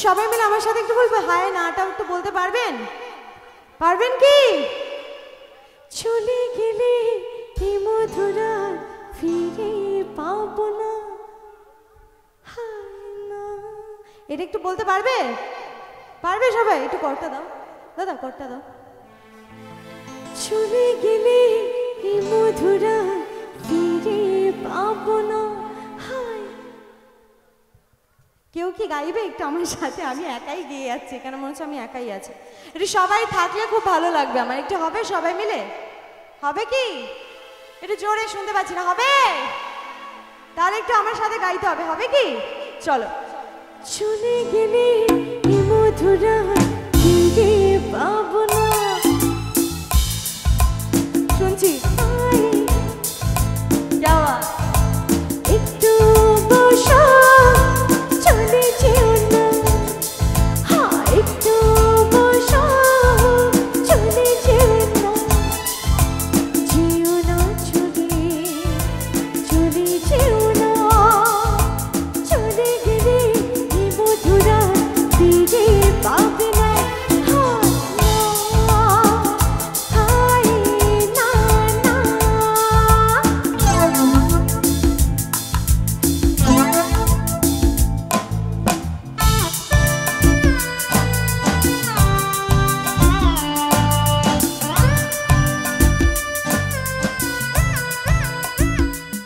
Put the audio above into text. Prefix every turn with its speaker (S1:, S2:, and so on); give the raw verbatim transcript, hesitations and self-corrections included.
S1: সবাই মিলে আমার সাথে একটু বলবে হায় নাটা একটু বলতে পারবেন? পারবেন কি? চলে গেলে এই মধুরা ফিরে পাবো না, হায় না। এটা একটু বলতে পারবে? পারবে সবাই? একটু করটা দাও দাদা, করটা দাও। চলে গেলে এই মধুরা ফিরে পাবো না, হায়। কেউ কি গাইবে একটু আমার সাথে? আমি একাই গেয়ে যাচ্ছি, কেন মনে হচ্ছে আমি একাই আছি। একটু সবাই থাকলে খুব ভালো লাগবে আমার। একটু হবে সবাই মিলে? হবে কি? একটু জোরে শুনতে পাচ্ছি না। হবে? তাহলে একটু আমার সাথে গাইতে হবে। হবে কি? চলো। চলে গেলে এই মধুরা